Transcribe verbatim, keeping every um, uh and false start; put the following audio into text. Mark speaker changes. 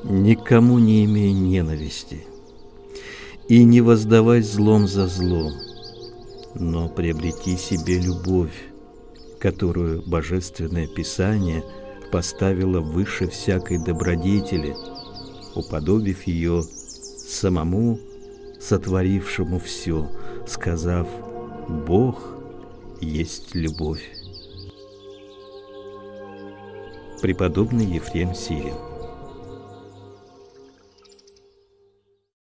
Speaker 1: Никому не имей ненависти, и не воздавай злом за злом, но приобрети себе любовь, которую Божественное Писание поставило выше всякой добродетели, уподобив ее самому сотворившему все, сказав: «Бог есть любовь». Преподобный Ефрем Сирин.